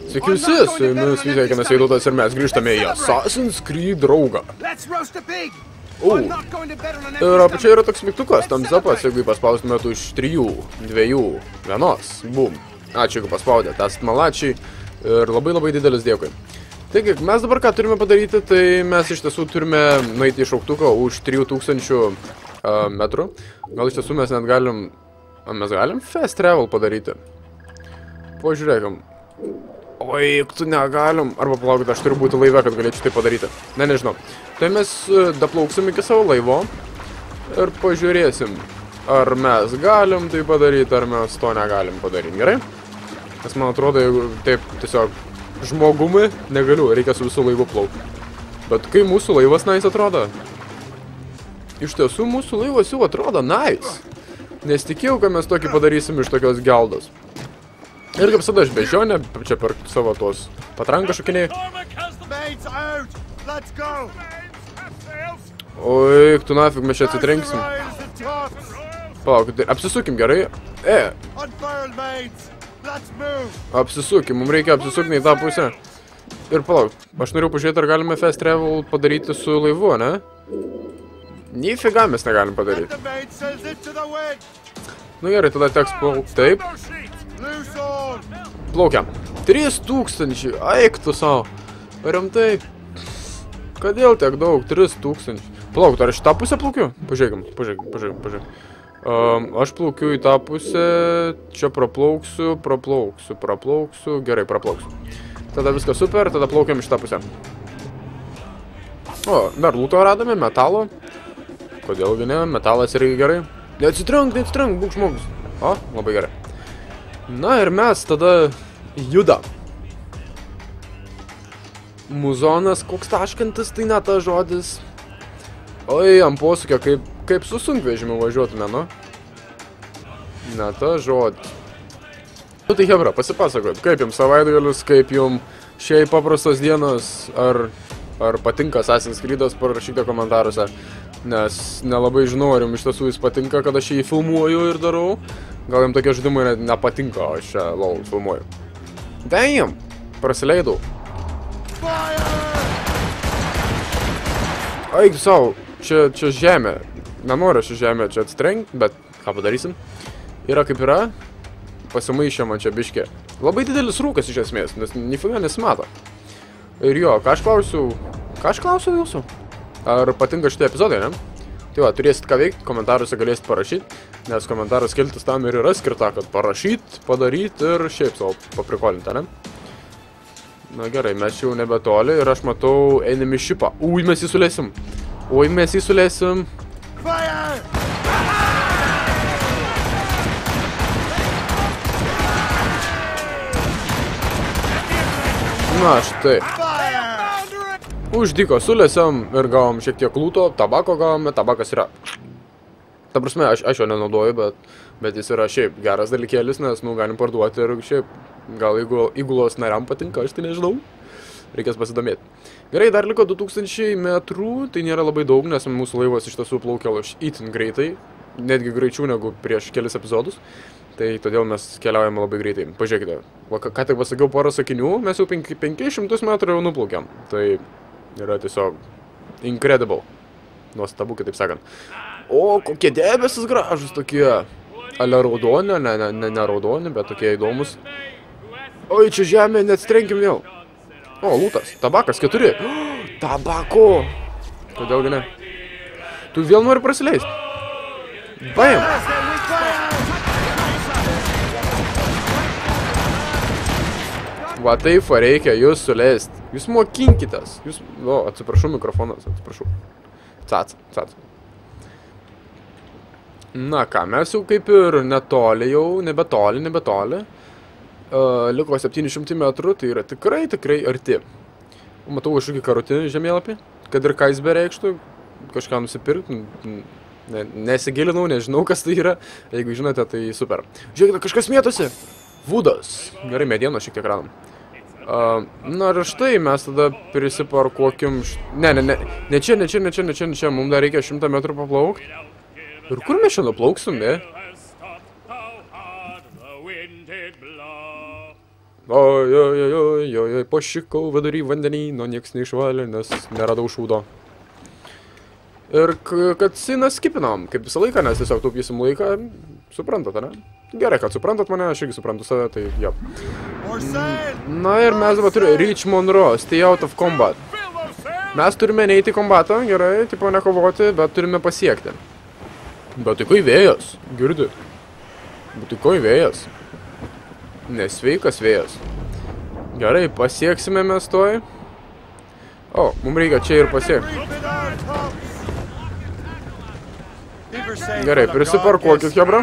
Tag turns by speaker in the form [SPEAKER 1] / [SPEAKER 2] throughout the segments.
[SPEAKER 1] Sveiki visi, su jumis Vytautas Vaidotas ir mes grįžtame į Assassin's Creed draugą. Ir apačia yra toks mygtukas, thumbs upas, jeigu paspaustumėt už 3, 2, 1, bum. Ačiū, jeigu paspaudėt, esat malačiai ir labai didelis dėkui. Taigi, mes dabar ką turime padaryti, tai mes iš tiesų turime nueiti į šauktuką už 3000 metrų. Gal iš tiesų mes net galim, mes galim fast travel padaryti. Pažiūrėkim. Oi, tu negalim. Arba palaukit, aš turiu būti laive, kad galėčiau tai padaryti. Ne, nežinau. Tai mes daplauksim iki savo laivo ir pažiūrėsim, ar mes galim tai padaryti, ar mes to negalim padaryti. Gerai? Nes man atrodo, jeigu taip tiesiog žmogumi negaliu, reikia su visų laivu plaukti. Bet kai mūsų laivas nice atrodo, iš tiesų mūsų laivas jau atrodo nice. Nes tikėjau, kad mes tokį padarysim iš tokios geldos. Ir kaip visada aš bežionę, čia per savo tos patranką šokiniai. Oi, tu nafig, mes čia atsitrenksim. Palauk, tai apsisukim gerai. Apsisukim, mums reikia apsisukti į tą pusę. Ir palauk, aš noriu pažiūrėti, ar galime fast travel padaryti su laivu, ne? Nifiga mes negalim padaryti. Nu gerai, tada teks plaukti taip. Plaukiam. 3000, eik tu savo. Rimtai. Kodėl tiek daug? 3000. Palauk, ar aš tą pusę plaukiu? Pažiūrėkim. Aš plaukiu į tą pusę. Čia praplauksiu. Gerai, praplauksiu. Tada viskas super, tada plaukiam iš tą pusę. O, dar lūto radome, metalo. Kodėlgi ne, metalas irgi gerai. Neatsitrenk, būk žmogus. O, labai gerai. Na ir mes tada judam. Muzonas, koks taškantis, tai ne tas žodis. Oi, ant posūkio, kaip su sunkvežimiu važiuotume, nu. Ne tas žodis. Nu tai hebra, pasipasakot, kaip jums savaitgalis, kaip jums šiai paprastos dienos, ar patinka Assassin's Creed'as, parašykite komentaruose. Nes nelabai žinau, ar jums iš tiesų jis patinka, kad aš jį filmuoju ir darau. Gal jums tokie žaidimai net nepatinka, o aš čia lol filmuoju. Damn! Prasileidau. Eik savo, čia žemė. Nenoriu aš žemė čia atsitrenkt, bet ką padarysim? Yra kaip yra. Pasimaišė man čia biškė. Labai didelis rūkas iš esmės, nes nifiga nesimato. Ir jo, ką aš klausiu jūsų? Ar patinka šitie epizodai, ne? Tai va, turėsit ką veikti, komentaruose galėsit parašyti, nes komentarų skiltis tam ir yra skirta, kad parašyt, padaryt ir šiaip savo paprikolinti, ne? Na gerai, mes jau nebetoli ir aš matau enemy shipą. Ui, mes jį sulėsim. Na štai. Uždyko sulėsiam ir gavom šiek tiek lūto, tabako gavome, tabakas yra. Ta prasme, aš jo nenaudoju, bet jis yra šiaip geras dalykėlis, nes, nu, galim parduoti ir šiaip, gal įgulos nariam patinka, aš tai nežinau. Reikės pasidomėti. Gerai, dar liko 2000 metrų, tai nėra labai daug, nes mūsų laivas iš tiesų plaukia itin greitai, netgi greičiau negu prieš kelis epizodus. Tai todėl mes keliaujame labai greitai. Pažiūrėkite, ką tik pasakiau porą sakinių, mes jau 500 metrų jau nuplaukėm. Tai yra tiesiog incredible. Nuostabu, kitaip sakant. O, kokie debesis gražus tokie. Ale raudoni, ne raudoni, bet tokie įdomus. Oi, čia žemė, neatsitrenkim vėl. O, lūtas. Tabakas 4. Tabako. Kodėlgi ne? Tu vėl nori prasileisti. Bam. Va taip reikia jūs suleisti. Jūs mokinkitės. O, atsiprašau, mikrofonas, atsiprašau. Cac. Na ką, mes jau kaip ir netoli jau, nebetoli. Liko 700 metrų, tai yra tikrai arti. Matau kažkokį karutinį žemėlapį, kad ir ką jis bereikštų, kažką nusipirkti. Nesigilinau, nežinau, kas tai yra. Jeigu žinote, tai super. Žiūrėkite, kažkas mėtosi. Vudas. Gerai, medienos šiek tiek radom. Na ir štai mes tada prisiparkuokim. Ne čia. Mums dar reikia 100 metrų paplaukti. Ir kur mes čia nuplauksim, ne? Oi, pašikau vidury vandenyno, nieks neišvalė, nes neradau šūdo. Ir kad siną skipinom, kaip visą laiką, nes tiesiog taupysim laiką, suprantat, ne? Gerai, kad suprantat mane, aš irgi suprantu save, tai jo. Na ir mes dabar turime Reach Monroe, stay out of combat. Mes turime neiti į kombatą, gerai, tipo nekovoti, bet turime pasiekti. Bet tai kai vėjas, girdi. Bet tai kai vėjas. Nesveikas vėjas. Gerai, pasieksime mes toj. O, mums reikia čia ir pasiekti. Gerai, prisiparkuokit, hebra.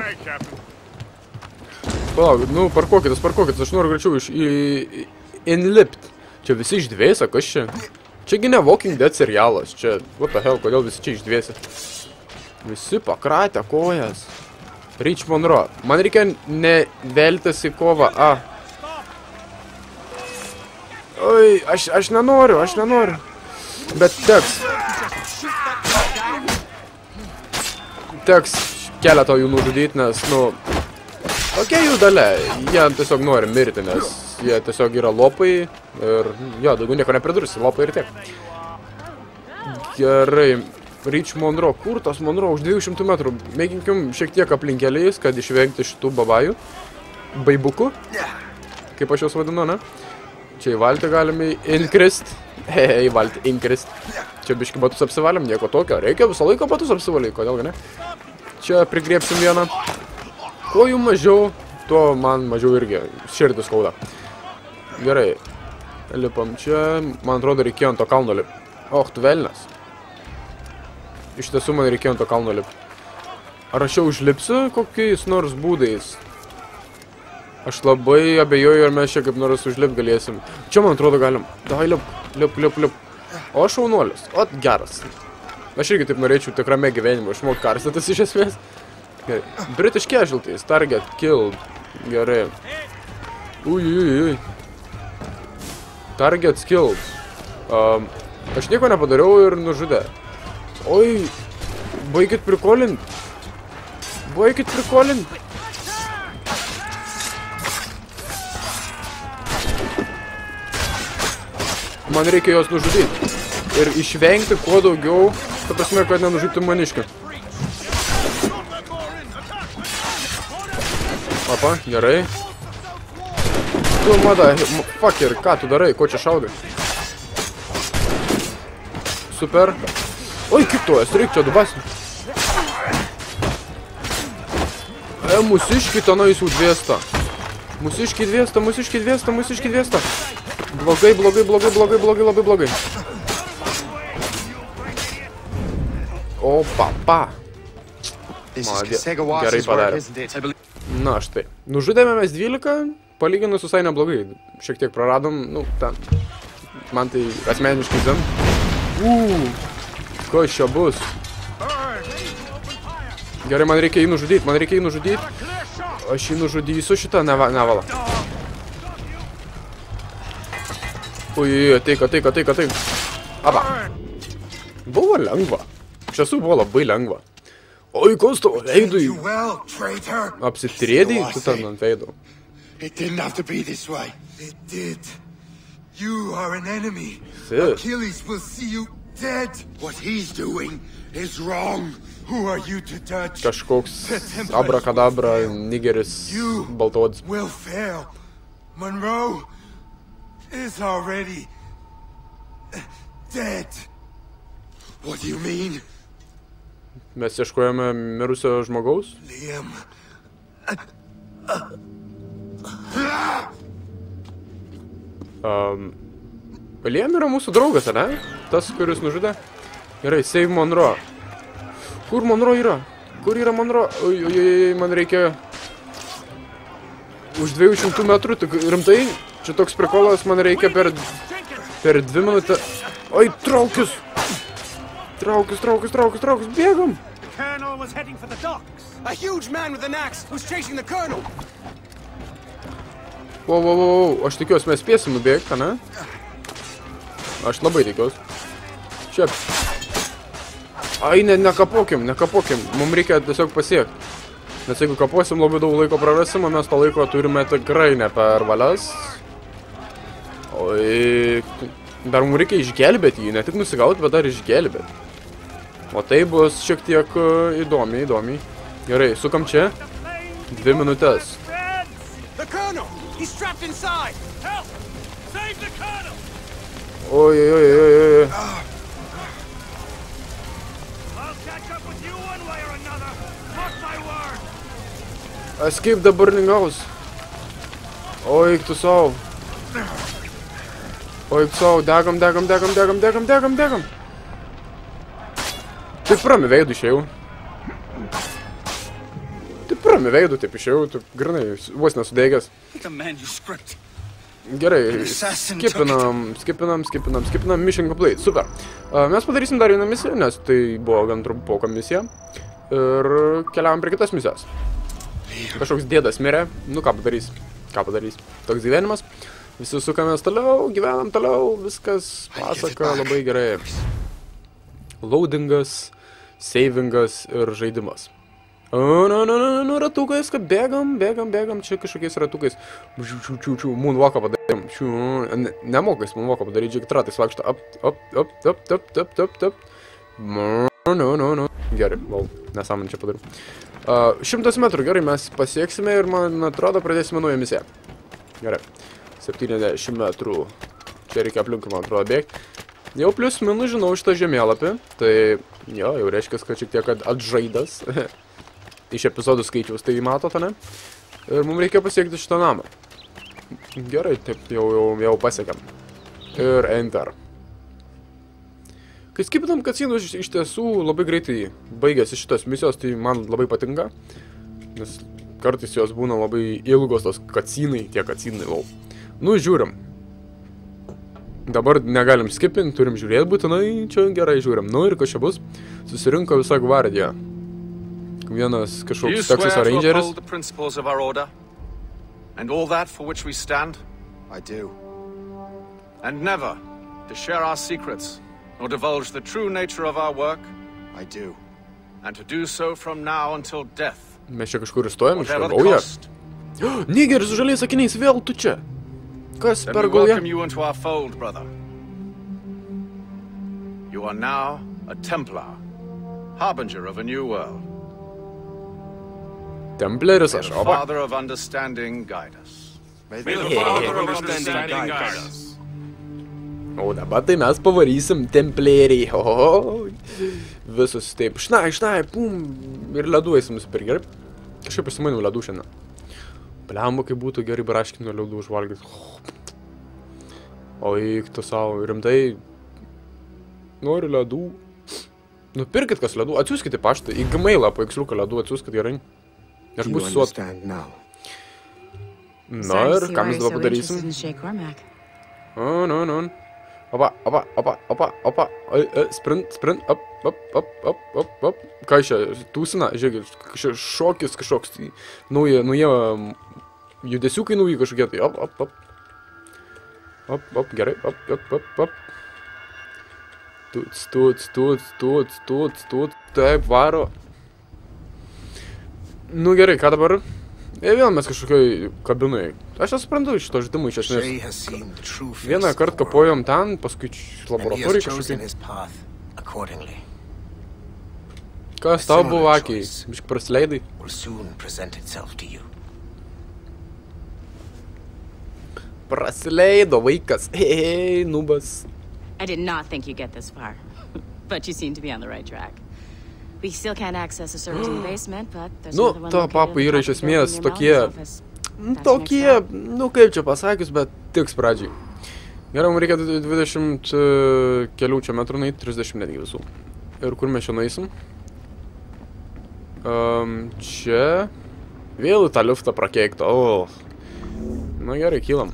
[SPEAKER 1] Palauk, nu, parkuokitės, aš noriu greičiau inlipt. Čia visi iš dviese, kas čia? Čiagi ne Walking Dead serialas, čia, what the hell, kodėl visi čia iš dviese? Visi pakratę kojas. Reach Monroe. Man reikia neveltis į kovą, Oi, aš nenoriu. Bet teks keletą jų nužudyti, nes, nu, tokia jų dalia, jie tiesiog nori mirti, nes jie tiesiog yra lopai ir, jo, daugiau nieko nepridursi, lopai ir tiek. Gerai, Reach Monroe, kur tas Monroe už 200 metrų, mėginkim šiek tiek aplinkeliais, kad išvengti šitų babajų, baibukų, kaip aš juos vadinu, ne? Čia į valtį galime inkrist, į valtį inkrist. Čia biški batus apsivalėm, nieko tokio. Reikia visą laiką batus apsivalyti, kodėl ne? Čia prigriepsim vieną. Kuo jų mažiau, tuo man mažiau irgi širdis skauda. Gerai. Lipam čia. Man atrodo, reikėjo ant to kalno lip. Och, tu velnas. Iš tiesų man reikėjo ant to kalno lip. Ar aš jau užlipsiu kokiais nors būdais? Aš labai abejoju, ar mes čia kaip nors užlip galėsim. Čia, man atrodo, galim. Davai, lip. O, šaunuolis. O, geras. Aš irgi taip norėčiau tikrame gyvenime išmokti karstytis iš esmės. Gerai. British casualties. Target killed. Gerai. Ui. Target killed. Aš nieko nepadariau ir nužudė. Oi. Baikit prikolint. Man reikia jos nužudyti. Ir išvengti kuo daugiau, ta prasme, kad nenužudyti maniškį. Opa, gerai. Tu, fucker, ką tu darai, ko čia šaudai? Super. Oi, kaip tu, esi reik čia dubasi. Mūsiškį tenais jau 200. Mūsiškį 200. Blogai, labai blogai. O, papa. Gerai padarė. Na, štai. Nužudėme mes 12, palyginus visai neblogai. Šiek tiek praradom, nu, ten. Man tai asmeniškai zin. Kas čia bus? Gerai, man reikia jį nužudyti. Aš jį nužudysiu šitą nevalą. Ui, ateik. Aba. Buvo lengva. Iš tiesų buvo labai lengva. Oi, kas tavo veidui? Apsitrėdai tu ten ant veidų.
[SPEAKER 2] It didn't have to be this way. It did. You are an enemy. Achilles will see you dead. What he's doing is wrong. Who are you to judge?
[SPEAKER 1] Kažkoks abrakadabra, nigeris, baltaodis.
[SPEAKER 2] You will fail. Monroe is already dead. What do you mean?
[SPEAKER 1] Mes ieškojame mirusio žmogaus?
[SPEAKER 2] Liam.
[SPEAKER 1] Liam yra mūsų draugas, ne? Tas, kuris nužudė? Gerai, save Monroe. Kur Monroe yra? Kur yra Monroe? Oi, man reikia už 200 metrų, tik rimtai? Čia toks prikolas, man reikia per 2 minutę. Oi, traukius, bėgam. Wow, aš tikiuosi, mes spėsim nubėgti, ne? Aš labai tikiuosi. Čia. Ai, nekapokim. Mums reikia tiesiog pasiekti. Nes jeigu kapuosim, labai daug laiko prarasim, o mes to laiko turime tikrai ne per valias. Oi, dar mums reikia išgelbėti jį, ne tik nusigauti, bet dar išgelbėti. O tai bus šiek tiek įdomiai. Gerai, sukam čia. 2 minutės. Oi. Escape the burning house. Oi, tu savo. Degam. Taip rami veidų išėjau. Taip išėjau, taip grinai, vos nesudegęs. Gerai, skipinam, mission complete, super. Mes padarysim dar vieną misiją, nes tai buvo gan trumpoka misija. Ir keliavam prie kitas misijos. Kažkoks dėdas mirė, nu ką padarys. Toks gyvenimas. Visi sukamės toliau, gyvenam toliau, viskas pasaka labai gerai. Loadingas, savingas ir žaidimas. Ratukais, kad bėgam, čia kažkokiais ratukais. Moonwalką padarėm. Nemokais moonwalką padaryti, žiūrėk, ratais vaikšto. Up. Gerai, nesąmonį čia padariu. 100 metrų, gerai, mes pasieksime ir, man atrodo, pradėsime naują misiją. Gerai, 70 metrų. Čia reikia aplinkui, man atrodo, bėgti. Jau plius minus žinau šitą žemėlapį, tai jo, jau reiškia, kad šiek tiek atžaidas. Iš epizodų skaičiaus, tai matote, ne? Ir mums reikia pasiekti šitą namą. Gerai, taip, jau pasiekėm. Ir enter. Kai skipinam cutscenų, iš tiesų labai greitai baigėsi šitos misijos, tai man labai patinka. Nes kartais jos būna labai ilgos tos cutscenai, tie cutscenai, Nu, žiūrim. Dabar negalim skipinti, turim žiūrėti būtinai, čia gerai žiūrim. Nu ir kas čia bus? Susirinko visa gvardija. Vienas kažkoks Texas Rangeris.
[SPEAKER 3] And all that for which we stand?
[SPEAKER 2] I do.
[SPEAKER 3] And never to share our secrets, nor divulge the true nature of our work?
[SPEAKER 2] I do.
[SPEAKER 3] And to do so from now until death.
[SPEAKER 1] Mes čia kažkur įstojam, iš to gauja. Nigeris su žaliais akiniais, vėl tu čia. Kas per gauja?
[SPEAKER 3] Then we welcome you into our fold, brother. You are now a Templar, harbinger of a new world.
[SPEAKER 1] Templeris aš,
[SPEAKER 3] May the Father of Understanding guide us.
[SPEAKER 2] May the Father of Understanding guide us.
[SPEAKER 1] O dabar tai mes pavarysim templeriai. Visus taip, šnai, pum. Ir ledų eisim nusipirkti, gerai? Kažkaip pasimainiau ledų šiandien. Pliamba, kaip būtų gerai braškino ledų užvalgyti. O eik tu savo, rimtai. Noriu ledų. Nupirkit kas ledų, atsiųskite paštą. Į gmailą paiksliuką ledų atsiųskit gerai. Aš būsiu suot. Na ir ką mes dabar padarysim? No. Opa. Sprint, up. Ką čia, tūsina, žiūrėkit, šokis kažkoks, nauja judesiukai nauji kažkokie, tai up, gerai, up. Tūts, taip, varo. Nu gerai, ką dabar? Vėl mes kažkokioj kabinoj. Aš nesuprantu iš to žaidimų iš esmės. Vieną kartą kapojom ten, paskui laboratorijai kažkokiai. Kas tau buvo akiai? Bišk prasileidai? Prasileido vaikas. Hei, nubas.
[SPEAKER 4] I did not think you'd get this far, but you seem to be on the right track. We still can't access the servers in the basement, but there's another one located
[SPEAKER 1] papai yra iš esmės tokie, nu kaip čia pasakius, bet tiks pradžiai. Gerai, mums reikia 20 kelių čia metrų nueiti, 30 netgi visų. Ir kur mes čia nueisim? Čia. Vėl į tą liftą prakeiktą. Na gerai, kylam.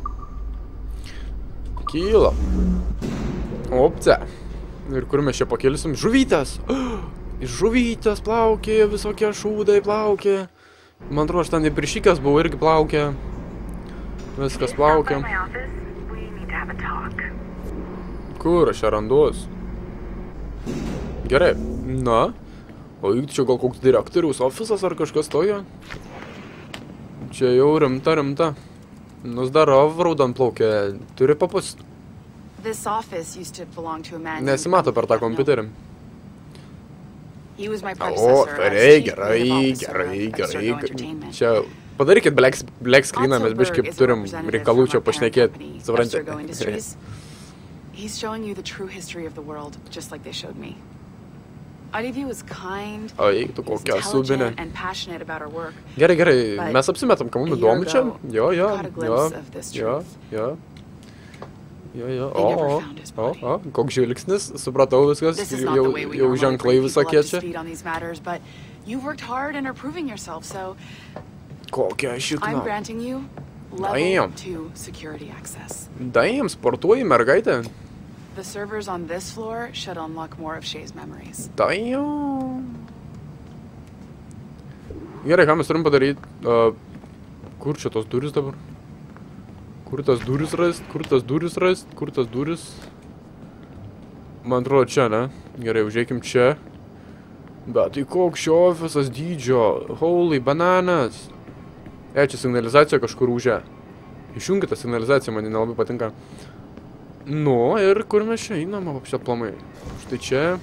[SPEAKER 1] Opce. Ir kur mes čia pakelisim? Žuvytės! Žuvytės plaukė, visokie šūdai plaukė. Man atrodo, aš ten neprišykęs buvau, irgi plaukė. Viskas plaukė. Kur aš čia randuos? Gerai, na. O juk čia gal koks direktoriaus ofisas ar kažkas tojo? Čia jau rimta. Nu, zdarov, raudonplaukė, turi papust.
[SPEAKER 5] This office used to belong to a man.
[SPEAKER 1] Nesimato per tą kompiuterį.
[SPEAKER 5] He was my
[SPEAKER 1] O,
[SPEAKER 5] predecessor.
[SPEAKER 1] gerai. Čia padarykit black screeną, mes biškai turim reikalų čia pašnekėti. Suprantate?
[SPEAKER 5] He's showing you the true history of the world, just like they showed me. Olivia was kind,
[SPEAKER 1] Tu kokia subinė.
[SPEAKER 5] and passionate about her work.
[SPEAKER 1] Gerai, mes apsimetam, kam mums įdomu čia. Jo. O, koks žvilgsnis, supratau viskas, jau ženklai visokie čia.
[SPEAKER 5] You've worked hard and are proving yourself, so
[SPEAKER 1] Kokia
[SPEAKER 5] I'm
[SPEAKER 1] šikna.
[SPEAKER 5] granting you level
[SPEAKER 1] Damn.
[SPEAKER 5] 2 security access.
[SPEAKER 1] Daim, sportuoji, mergaitė.
[SPEAKER 5] The servers on this floor should unlock more of Shay's memories.
[SPEAKER 1] Daim. Gerai, ką mes turim padaryti? Kur čia tos duris dabar? Kur tas duris? Man atrodo čia, ne? Gerai, užėkim čia. Bet tai koks šio ofisas dydžio? Holy bananas. Čia signalizacija kažkur užė. Išjungi tą signalizaciją, man nelabai patinka. Nu, ir kur mes čia einam, apšia plamai. Štai čia.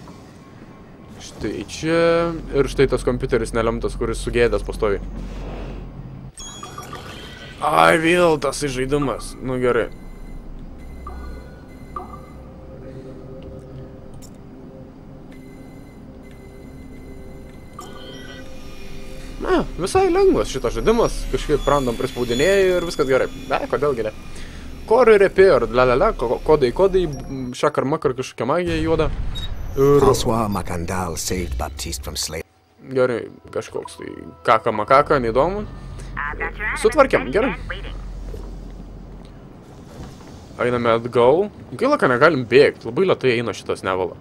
[SPEAKER 1] Ir štai tas kompiuteris nelemtas, kuris sugėdęs pastovi. Ai, vėl tas žaidimas. Nu, gerai. Visai lengvas šitas žaidimas. Kažkaip random prispaudinėjai ir viskas gerai. Kodėl gerai? Core repair, kodai, šakar makar kažkokia magija juoda.
[SPEAKER 6] François Macandal saved Baptiste from slavery.
[SPEAKER 1] Gerai, kažkoks tai kaka, neįdomu. Sutvarkėm, gerai. Einame atgal. Gaila, kad negalim bėgti, labai lėtai eina šitas nevala.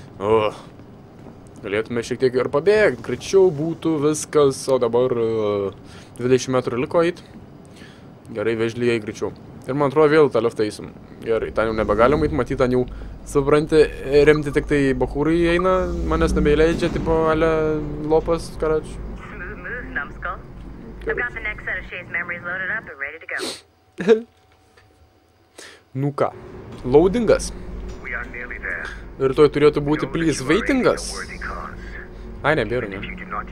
[SPEAKER 1] Galėtume šiek tiek ir pabėgti, greičiau būtų viskas, o dabar 20 metrų liko eit. Gerai, vežlyje greičiau. Ir man atrodo vėl tą liftą eisim. Gerai, ten jau nebegalim eit, matyt, ten jau supranti, remti tik tai bachūrai eina, manęs nebeįleidžia, tipo, ale lopas, karač.
[SPEAKER 7] Smooth, numbskull. I've got the next set of Shay's memories loaded up and ready to go.
[SPEAKER 1] Nu ką, loadingas. Ir toj turėtų būti please waitingas. Ai, nebėra, ne.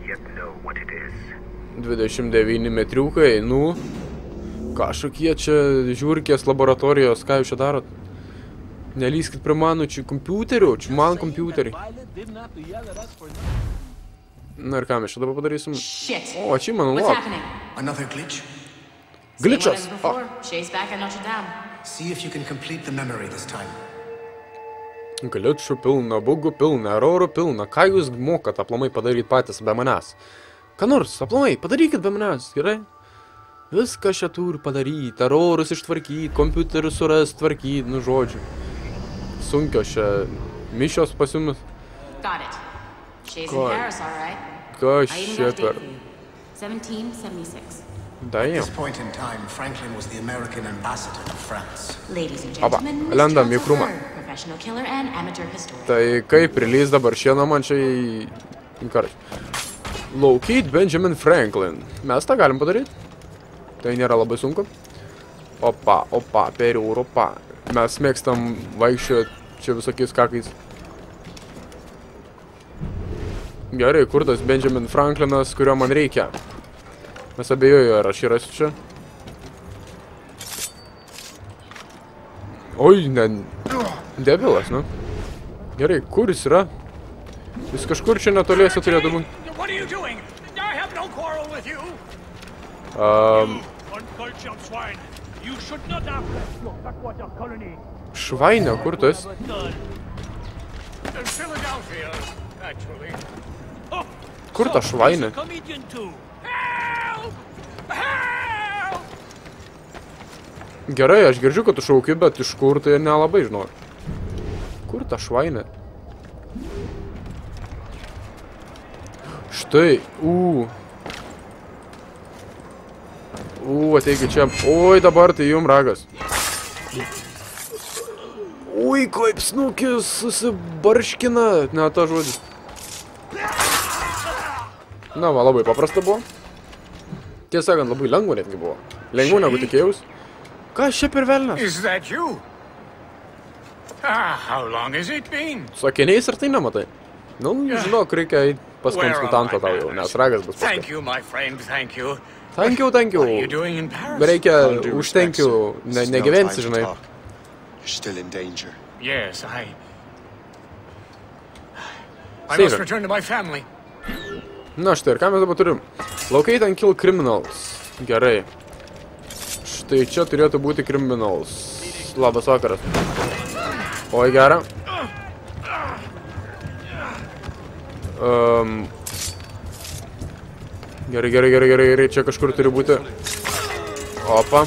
[SPEAKER 1] 29 metriukai, nu. Kažkokie čia žiūrkės laboratorijos, ką jūs čia darot? Nelyskit prie mano čia kompiuterių, čia man kompiuteriai. Na ir ką mes čia dabar padarysim? O, čia mano log.
[SPEAKER 6] Another glitch?
[SPEAKER 1] Glitchas!
[SPEAKER 4] Shay's back at Notre Dame.
[SPEAKER 6] See if you can complete the memory this time.
[SPEAKER 1] Glitchų pilna, bugų pilna, erorų pilna. Ką jūs mokat aplamai padaryti patys be manęs? Ką nors, aplamai, padarykit be manęs, gerai? Viską čia turi padaryti, erorus ištvarkyti, kompiuterius surasti, tvarkyti, nu žodžiu. Sunkios čia mišios pasiūmis.
[SPEAKER 4] Got it. Shay's in Paris, all right.
[SPEAKER 1] Kas čia per...
[SPEAKER 4] 1776.
[SPEAKER 6] At this point in time, Franklin was the American ambassador to France.
[SPEAKER 4] Ladies and gentlemen,
[SPEAKER 1] lendam į krūmą.
[SPEAKER 4] professional killer and amateur historian.
[SPEAKER 1] Tai kaip release dabar šiandien man čia į... Laukit Benjamin Franklin. Mes tą galim padaryti. Tai nėra labai sunku. Opa, per Europą. Mes mėgstam vaikščioti čia visokiais kakais. Gerai, kur tas Benjamin Franklinas, kurio man reikia? Mes abejoju, ar aš jį rasiu čia. Oi, ne... Debilas, nu. Gerai, kur jis yra? Jis kažkur čia netoliese turėtų būti. Švainė, kur tu esi? Kur ta švainė? Gerai, aš girdžiu, kad tu šauki, bet iš kur tai nelabai žinau. Kur ta švainė? Štai, ateikit čia. Oi, dabar tai jum ragas. Ui, kaip snukis susibarškina. Ne, ta žodis. Na, va, labai paprasta buvo. Tiesą sakant, labai lengva netgi buvo. Lengviau negu tikėjausi. Kas čia per velnias?
[SPEAKER 6] Is that you? How long has it been?
[SPEAKER 1] Su akiniais ir tai nematai. Nu, žinok, reikia eit pas konsultantą tau jau, nes ragas bus
[SPEAKER 6] Thank
[SPEAKER 1] paskui.
[SPEAKER 6] you, my friend, thank you.
[SPEAKER 1] Thank you.
[SPEAKER 6] What are you doing in Paris?
[SPEAKER 1] Reikia
[SPEAKER 2] All due
[SPEAKER 1] už thank you,
[SPEAKER 2] respect, sir. There's no
[SPEAKER 1] negyvensi,
[SPEAKER 2] time to
[SPEAKER 1] žinai.
[SPEAKER 2] talk. You're still in danger.
[SPEAKER 6] Yes, I
[SPEAKER 1] Save
[SPEAKER 6] must
[SPEAKER 1] it.
[SPEAKER 6] return to my family.
[SPEAKER 1] Na štai, ir ką mes dabar turim? Locate and kill criminals. Gerai. Štai čia turėtų būti criminals. Labas vakaras. Oi, gera. Gerai. Čia kažkur turi būti. Opa.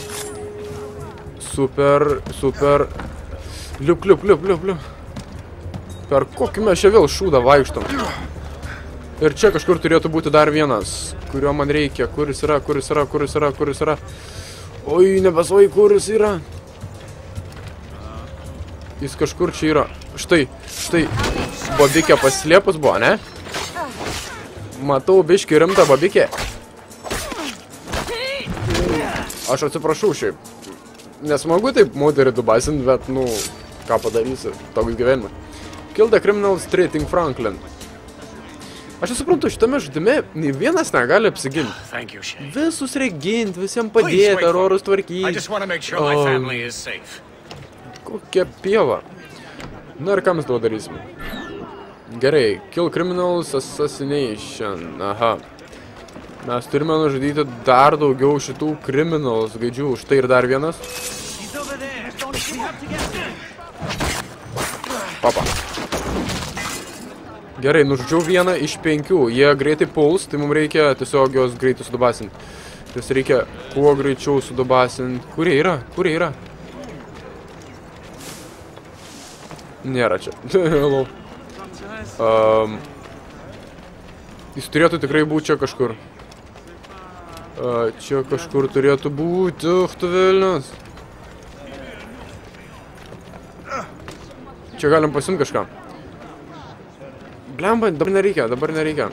[SPEAKER 1] Super. Liup. Per kokį mes čia vėl šūdą vaikštom. Ir čia kažkur turėtų būti dar vienas, kurio man reikia. Kuris yra. Oi, nebesvai, kuris yra. Jis kažkur čia yra. Štai. Bobikė paslėpus buvo, ne? Matau biškį rimtą bobikė. Aš atsiprašau šiaip. Nesmagu taip moterį dubasint, bet, nu, ką padarysi, toks gyvenimas. Kill the criminals treating Franklin. Aš nesuprantu, šitame žaidime nei vienas negali apsiginti.
[SPEAKER 6] Thank you, Shay.
[SPEAKER 1] Visus reikia ginti, visiems padėti, terorus
[SPEAKER 6] I
[SPEAKER 1] tvarkyti.
[SPEAKER 6] just want to make sure my family is safe.
[SPEAKER 1] Kokia pieva. Na ir ką mes dabar darysim? Gerai, kill criminals assassination. Aha. Mes turime nužudyti dar daugiau šitų criminals gaidžių. Štai ir dar vienas. Papa. Gerai, nužudžiau vieną iš 5. Jie greitai puls, tai mums reikia tiesiog jos greitai sudubasinti. Jas reikia kuo greičiau sudubasinti. Kurie yra? Nėra čia. Hello. Jis turėtų tikrai būti čia kažkur. Čia kažkur turėtų būti. Tu velnias. Čia galim pasimti kažką. Blemba, dabar nereikia.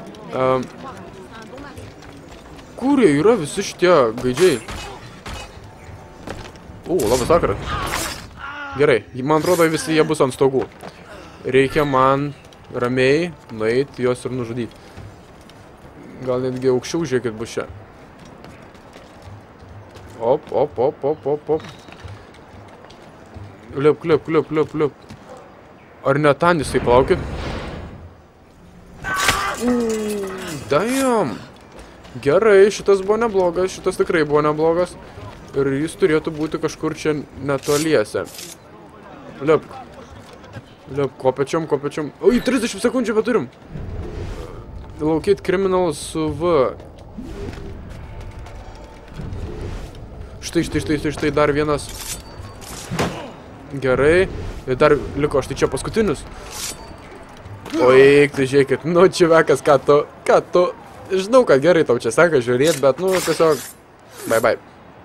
[SPEAKER 1] Kur jie yra visi šitie gaidžiai? Labas vakaras. Gerai, man atrodo visi jie bus ant stogų. Reikia man ramiai nueit juos ir nužudyti. Gal netgi aukščiau žiūrėkit bus čia. Op. Liup. Ar ne ten jisai plaukit? Damn. Gerai, šitas buvo neblogas, šitas tikrai buvo neblogas. Ir jis turėtų būti kažkur čia netoliese. Liup, kopečiam. Oi, 30 sekundžių bet turim. Locate criminals su V. Štai dar vienas. Gerai. Ir dar liko štai čia paskutinis. Oi, tai žiūrėkit. Nu, čivekas, ką tu. Žinau, kad gerai tau čia seka žiūrėt, bet, nu, tiesiog. Bye.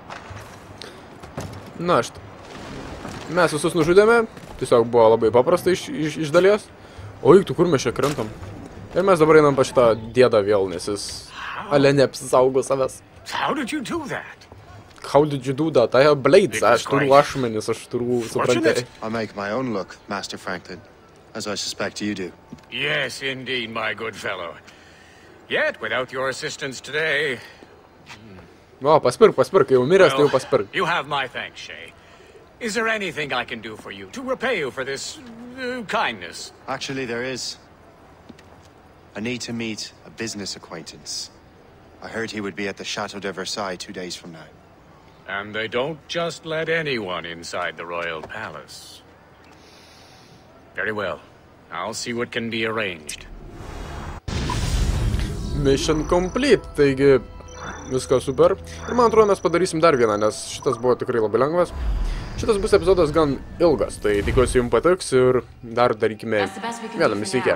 [SPEAKER 1] Na, štai. Mes visus nužudėme. Tiesiog buvo labai paprasta iš dalies. Oi, tu kur mes čia krentam? Ir mes dabar einam pa šitą dėdą vėl, nes jis ale neapsisaugo savęs.
[SPEAKER 6] How did you do that?
[SPEAKER 1] How did you do that? I have blades. Aš turiu ašmenis, aš turiu suprantai.
[SPEAKER 2] I make my own luck, Master Franklin, as I suspect you do.
[SPEAKER 6] Yes, indeed, my good fellow. Yet, without your assistance today...
[SPEAKER 1] O, paspirk, kai jau miręs, tai jau paspirk.
[SPEAKER 6] You have my thanks, Shay. Is there anything I can do for you, to repay you for this kindness?
[SPEAKER 2] Actually, there is. I need to meet a business acquaintance. I heard he would be at the Chateau de Versailles 2 days from now.
[SPEAKER 6] And they don't just let anyone inside the royal palace. Very well. I'll see what can be arranged.
[SPEAKER 1] Mission complete, taigi viskas super. Ir man atrodo, mes padarysim dar vieną, nes šitas buvo tikrai labai lengvas. Šitas bus epizodas gan ilgas, tai tikiuosi jums patiks ir dar darykime vieną misiją.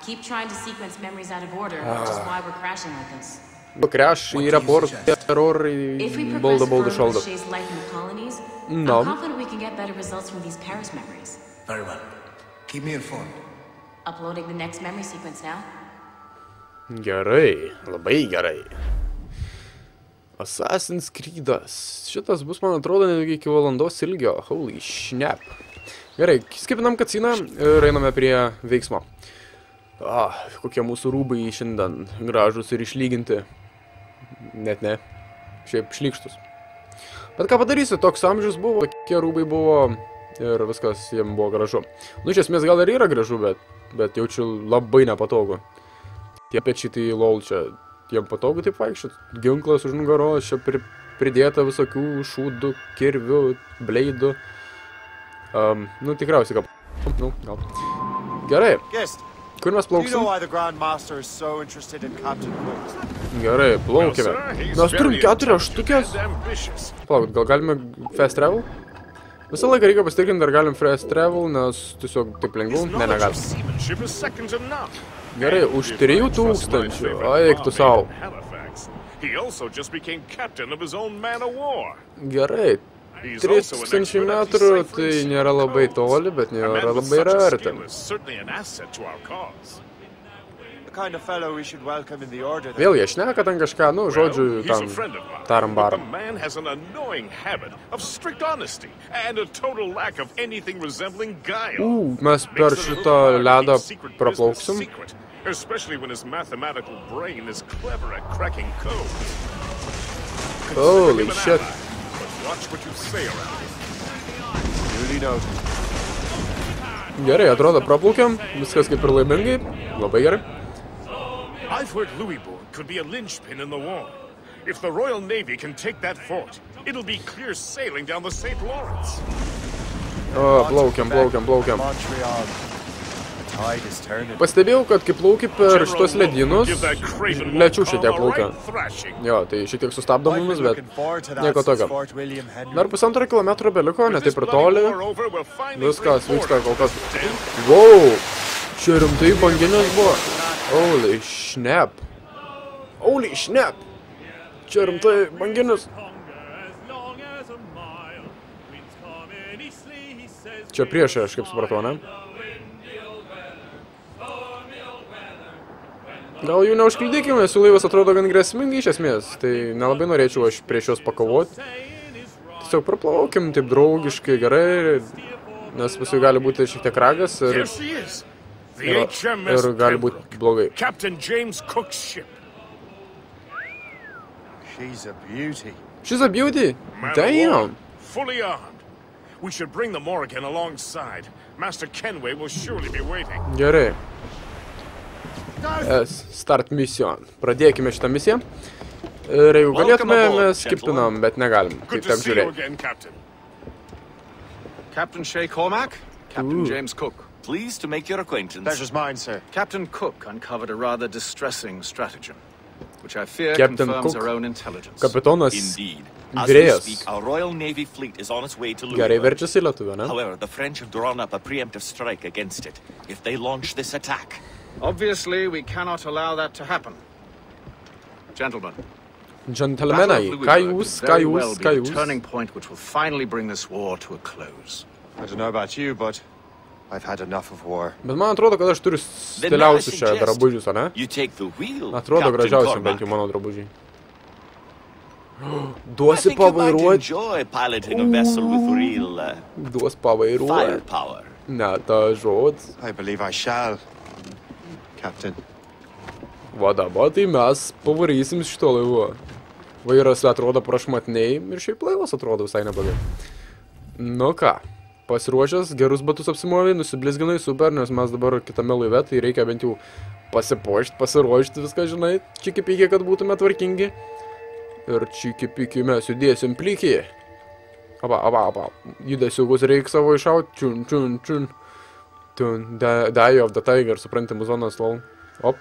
[SPEAKER 1] Crash į report, terror, į baldą šaldą. No.
[SPEAKER 6] Very well. Keep me informed.
[SPEAKER 4] Uploading the next memory sequence now.
[SPEAKER 1] Gerai, labai gerai. Assassin's Creed'as. Šitas bus, man atrodo, netgi iki valandos ilgio. Holy snap. Gerai, skipinam kaciną ir einame prie veiksmo. Kokie mūsų rūbai šiandien gražus ir išlyginti. Net ne. Šiaip šlykštus. Bet ką padarysi, toks amžius buvo, tokie rūbai buvo ir viskas jiem buvo gražu. Nu, iš esmės gal ir yra gražu, bet jaučiu labai nepatogu. Tie pečiai tai lol čia, jiem patogu taip vaikščiot. Ginklas už nugaros, čia pridėta visokių šūdų, kirvių, bleidų. Nu, tikriausiai gal. Nu, gal. Gerai. Kur mes plauksim? Gerai, plaukime. Mes turim 4 štukės. Palauk, gal galime fast travel? Visą laiką reikia pasitikrinti, ar galim fast travel, nes tiesiog taip lengviau. Ne, negalim. Gerai, už 3000. Eik tu sau. Gerai. 3000 metrų, tai nėra labai toli, bet nėra labai arti. Vėl jie šneka ten kažką, nu, žodžiu, tam taram-baram. Mes per šitą ledą praplauksim. Holy shit. Gerai, atrodo, praplaukiam, viskas kaip ir laimingai, labai gerai.
[SPEAKER 8] I've heard Louisbourg could be a linchpin in the war. If the Royal Navy can take that fort, it'll be clear sailing down the St. Lawrence.
[SPEAKER 1] Plaukiam. Pastebėjau, kad kai plauki per šitos ledynus, lėčiau šitiek plaukia. Jo, tai šitiek sustabdo mumis, bet nieko tokio. Dar 1,5 kilometro beliko, ne taip ir toli. Viskas vyksta kol kas. Wow! Čia rimtai banginės buvo. Holy snap. Čia rimtai banginės. Čia priešai, aš kaip supratau, ne? Gal jų neužkildykime, jų laivas atrodo gan grėsmingai iš esmės, tai nelabai norėčiau aš prieš juos pakovoti. Tiesiog praplaukim taip draugiškai, gerai, nes paskui gali būti šiek tiek ragas ir gali būti blogai. She's a beauty? Damn!
[SPEAKER 8] Fully armed. We should bring the Morrigan alongside. Master Kenway will surely be waiting.
[SPEAKER 1] Gerai. Start mission. Pradėkime šitą misiją. Ir jeigu galėtume, mes skipinam, bet negalim. Tai tak žiūrėk.
[SPEAKER 3] Captain Shay Cormac, Captain James Cook.
[SPEAKER 9] Pleased to make your acquaintance.
[SPEAKER 3] Pleasure's mine, sir. Captain Cook uncovered a rather distressing stratagem, which I fear
[SPEAKER 1] Captain
[SPEAKER 3] confirms
[SPEAKER 1] Cook.
[SPEAKER 3] our own intelligence.
[SPEAKER 1] Kapitonas
[SPEAKER 9] Indeed. As we
[SPEAKER 1] Virėjas.
[SPEAKER 9] speak, our Royal Navy fleet is on its way to
[SPEAKER 1] Gerai
[SPEAKER 9] Louisbourg.
[SPEAKER 1] verčiasi lietuvių, ne?
[SPEAKER 9] However, the French have drawn up a preemptive strike against it. If they launch this attack,
[SPEAKER 3] Obviously, we cannot allow that to happen. Gentlemen,
[SPEAKER 1] Džentelmenai, ką jūs?
[SPEAKER 3] turning point which will finally bring this war to a close.
[SPEAKER 10] I don't know about you, but I've had enough of war.
[SPEAKER 1] Bet man atrodo, kad aš turiu stiliausius čia drabužius, ne?
[SPEAKER 9] you take the wheel.
[SPEAKER 1] Atrodo
[SPEAKER 9] Captain
[SPEAKER 1] gražiausiai
[SPEAKER 9] Cormac.
[SPEAKER 1] bent jau mano drabužiai. Duosi
[SPEAKER 9] I think you might
[SPEAKER 1] pavairuoti.
[SPEAKER 9] enjoy piloting a vessel with real
[SPEAKER 1] Duos pavairuoti.
[SPEAKER 9] firepower.
[SPEAKER 1] Ne, ta žodis.
[SPEAKER 10] I believe I shall, Captain.
[SPEAKER 1] Va dabar tai mes pavarysim šito laivu. Vairas atrodo prašmatniai ir šiaip laivas atrodo visai neblogai. Nu ką, pasiruošęs, gerus batus apsimovai, nusiblizginai, super, nes mes dabar kitame laive, tai reikia bent jau pasipuošti, pasiruošti viską, žinai, čiki-piki, kad būtume tvarkingi. Ir čiki-piki mes judėsim plikį. Apa. Judesiukus reikia savo iššauti, čiun. Die of the Tiger, supranti, muzonas lol. Op.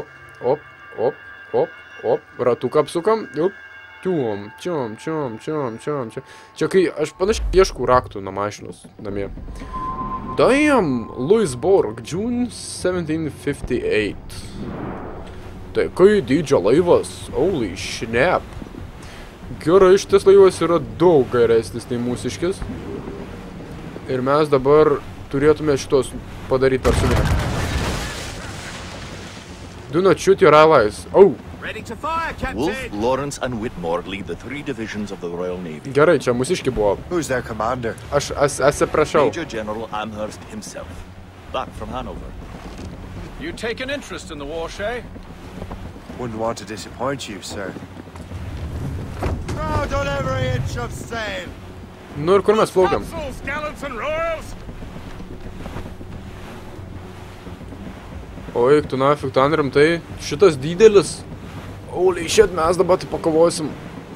[SPEAKER 1] Ratuką apsukam. Čiom. Čia kai aš panašiai ieškau raktų nuo mašinos namie. Damn, Louisbourg, June 1758. Tai kai dydžio laivas, holy snap. Gerai, šitas laivas yra daug geresnis nei mūsiškis. Ir mes dabar turėtume šitos padaryti per suminę. Do not shoot your allies. Oh,
[SPEAKER 9] Wolf, Lawrence, and Whitmore lead the 3 divisions of the Royal Navy.
[SPEAKER 1] Gerai, čia mūsiški buvo.
[SPEAKER 10] Who's their commander?
[SPEAKER 1] Aš atsiprašau.
[SPEAKER 9] Major General Amherst himself, back from Hanover.
[SPEAKER 3] You take an interest in the war, Shay?
[SPEAKER 10] Wouldn't want to disappoint you, sir. Crowd on every inch of sail.
[SPEAKER 1] Nu ir kur mes plaukiam?
[SPEAKER 8] Consuls, gallants, and royals!
[SPEAKER 1] O eik, tu nafik, ten rimtai. Šitas didelis. Holy shit, mes dabar tai pakovosim.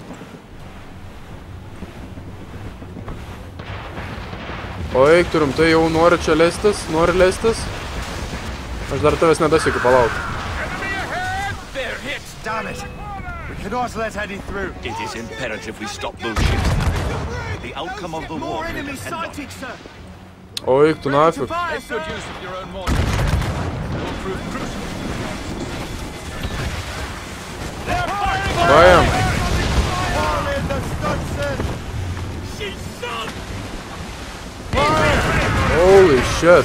[SPEAKER 1] O eik, tu rimtai jau nori čia leistis? Nori leistis? Aš dar tavęs nedasiekiu, palauk.
[SPEAKER 10] They're hit, damn it. We cannot let any through.
[SPEAKER 9] It is imperative we stop those ships. The outcome of the war will depend on it.
[SPEAKER 1] O eik, tu nafik.
[SPEAKER 3] Make good use of your own mortars. Will prove crucial.
[SPEAKER 1] Paėm. Holy shit.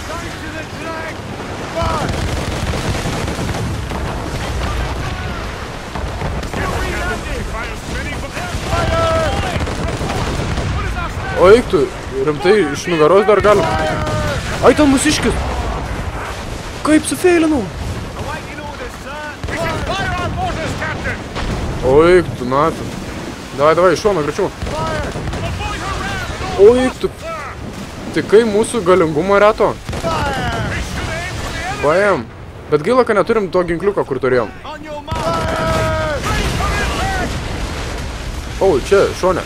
[SPEAKER 1] O eik tu, rimtai, iš nugaros dar galim. Ai, ten mūsiškis. Kaip sufeilinau? O eik tu, nafik. Davai, iš šono, greičiau. O eik tu. Tai kai mūsų galingumo reto? Paėm. Bet gaila, kad neturim to ginkliuko, kur turėjom. O, čia, šone.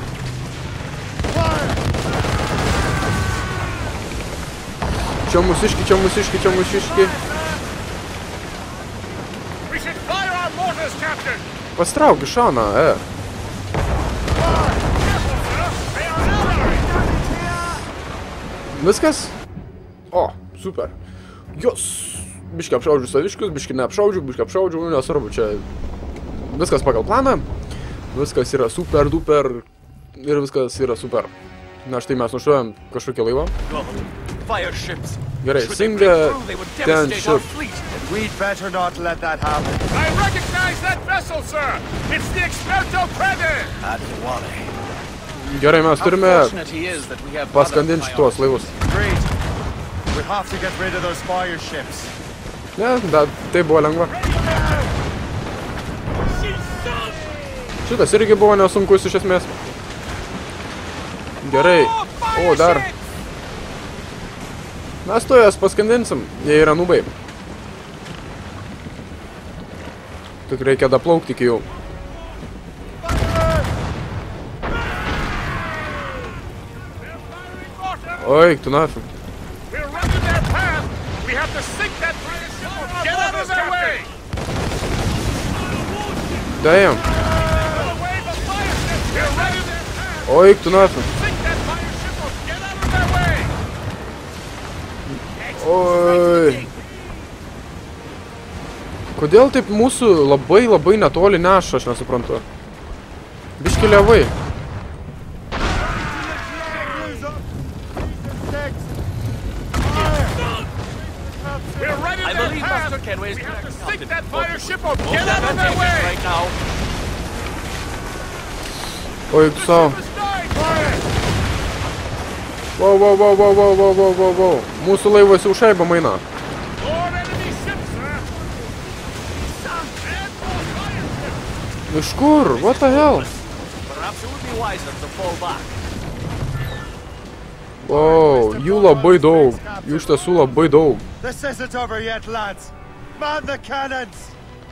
[SPEAKER 1] Čia mūsiški, čia mūsiški, čia mūsiški. Pastrauk iš šoną, Viskas? O, super. Jos. Biškai apšaudžiu saviškius, biškai neapšaudžiu, nesvarbu, čia viskas pagal planą. Viskas yra super, duper ir viskas yra super. Na, štai mes nušuojam kažkokį laivą. Gerai, Singa ten ship.
[SPEAKER 10] We'd better not let that happen.
[SPEAKER 8] I recognize that vessel, sir! It's the Experto Crede!
[SPEAKER 9] At Wally.
[SPEAKER 1] Gerai, mes turime paskandinti šitos laivus.
[SPEAKER 10] Agreed. We have to get rid of those fire ships.
[SPEAKER 1] Ne, bet tai buvo lengva. Šitas irgi buvo nesunkus iš esmės. Gerai. O, dar. Mes to jas paskandinsim, jie yra nubai. Tik reikia daplaukti iki jų. Oi, tu nafik. Damn. Oi, tu nafik. Oi. Kodėl taip mūsų labai netoli neša, aš nesuprantu. Biški levai. Oi, tu savo. Wow. Mūsų laivas jau šaibą maina. Iš kur? What the hell? Wow, jų labai daug. Jų iš tiesų labai daug.
[SPEAKER 10] This isn't over yet, lads. Man the cannons.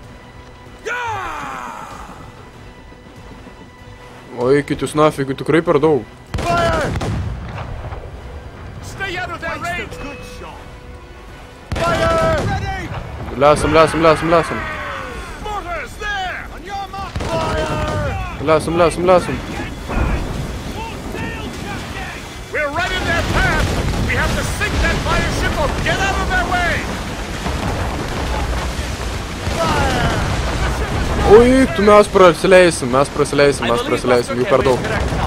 [SPEAKER 1] O eikit jūs nafig, tikrai per daug.
[SPEAKER 10] Fire!
[SPEAKER 1] Lesam. Lesam.
[SPEAKER 8] We're right in their path. We have to sink that fire ship or get out of their way.
[SPEAKER 1] Oi, tu mes prasileisim, jų per daug.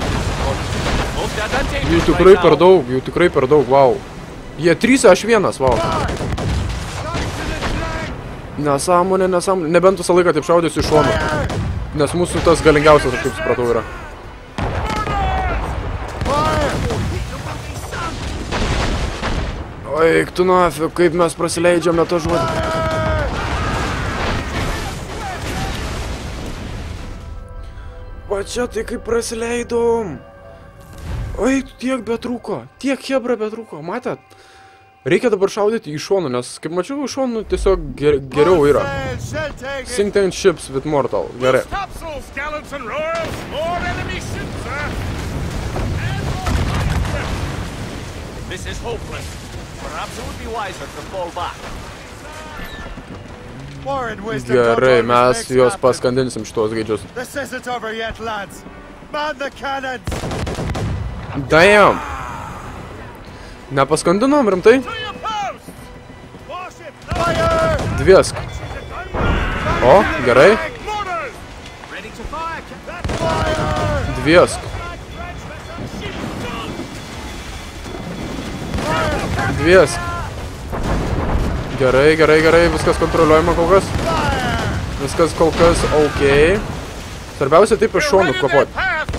[SPEAKER 1] Jų tikrai per daug, wow. Jie 3, aš 1, wow. Nesąmonė, nesąmonė. Nebent visą laiką taip šaudysiu iš šono. Nes mūsų tas galingiausias, aš kaip supratau, yra. Oi, tu nuofi, kaip mes prasileidžiam net to žodį. Va čia tai kaip prasileidom. Oi, tiek betrūko. Tiek hebra betrūko, matėt? Reikia dabar šaudyti į šoną, nes kaip mačiau, iš šonų tiesiog geriau yra. Sink and ships with mortal. Gerai.
[SPEAKER 9] This is hopeless. Perhaps it would be wiser to fall back.
[SPEAKER 1] Gerai, mes juos paskandinsim šitos gaidžius. Damn! Nepaskandinom, rimtai? Dviesk. O, gerai. Dviesk. Dviesk. Gerai, gerai, gerai, viskas kontroliuojama kol kas. Viskas kol kas ok. Svarbiausia taip iš šonų kvapot.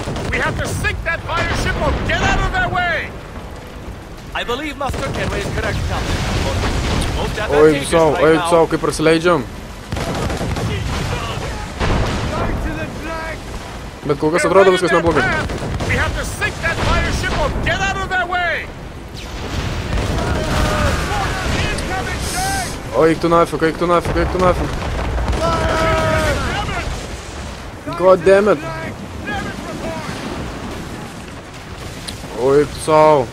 [SPEAKER 1] Oi, savo, kaip prasileidžiam. Bet kol kas atrodo viskas neblogai. O, eik tu nafik, eik tu nafik, eik tu nafik. God damn it. O, eik tu savo.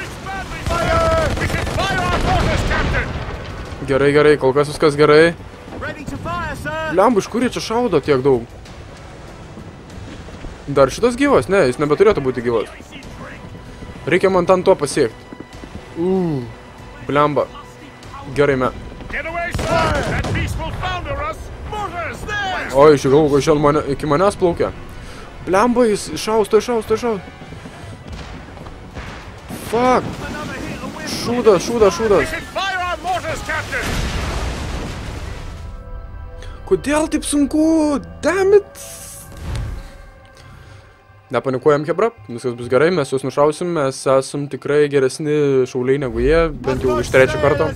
[SPEAKER 1] Gerai, gerai, kol kas viskas gerai. Blemba, iš kur jie čia šaudo tiek daug? Dar šitas gyvas? Ne, jis nebeturėtų būti gyvas. Reikia man ten to pasiekti. Blemba. Gerai, me. O, iš galvo, kad šiandien iki manęs plaukia. Blemba, jis šausto. Fuck. Šūdas. Kodėl taip sunku? Damn it. Nepanikuojam, hebra. Viskas bus gerai, mes juos nušausim. Mes esam tikrai geresni šauliai negu jie. Bent jau iš trečio karto.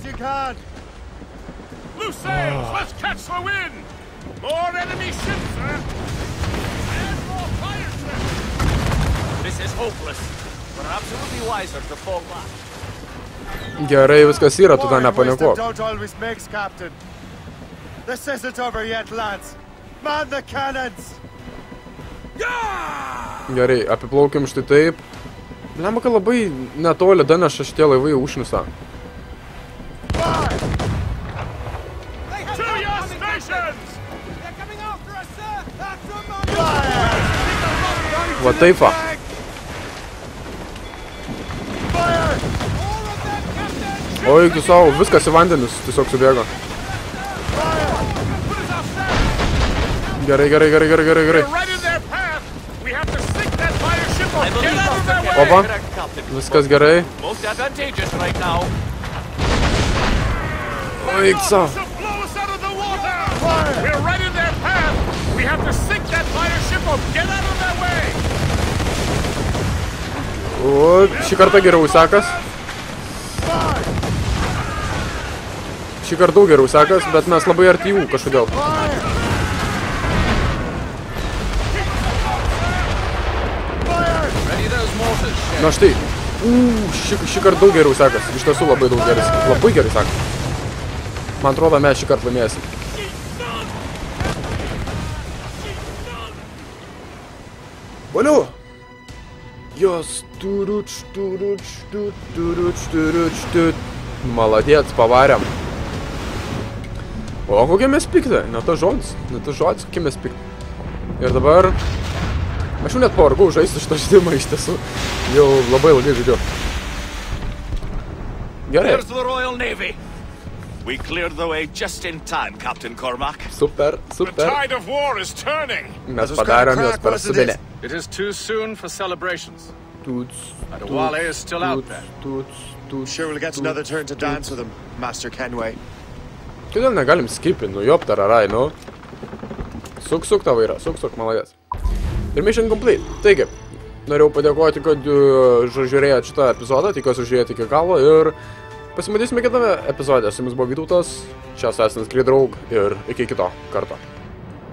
[SPEAKER 1] Gerai, viskas yra, tu tą nepanikuok. Gerai, apiplaukim štai taip. Blemba, kad labai netoli daneša šitie laivai užnisa. Va taip va. O, eik tu savo, viskas į vandenis tiesiog subėgo. Gerai. Opa, viskas gerai. O, eik savo. O, šį kartą geriau sekas. Šį kartą daug geriau sekas, bet mes labai arti jų kažkodėl. Na štai. Šį kartą daug geriau sekas. Iš tiesų labai daug gerai. Labai gerai sekas. Man atrodo, mes šį kartą laimėsim. Valiu! Jos turuč. Maladėt, pavarėm. O, kokie mes pikti? Ne tas žodis, kokie mes pikti. Ir dabar... Aš jau net pavargau žaisti šitą žaidimą iš tiesų. Jau labai ilgai žaidžiu. Gerai.
[SPEAKER 9] We cleared the way just in time, Captain Cormac.
[SPEAKER 1] Super.
[SPEAKER 8] The tide of war is turning.
[SPEAKER 1] Mes padarėm jos prasibėlę.
[SPEAKER 3] It is too soon for celebrations. Adewale is still out there.
[SPEAKER 10] Sure we'll get another turn to dance with him, Master Kenway.
[SPEAKER 1] Kodėl negalim skipint, nu jop tararai, nu. Suk tą vairą, suk, maladės. Ir mission complete. Taigi, norėjau padėkoti, kad žiūrėjot šitą epizodą, tikiuosi žiūrėjote iki galo ir pasimatysime kitame epizode. Su jumis buvo Vytautas, čia Assassin's Creed Rogue ir iki kito karto.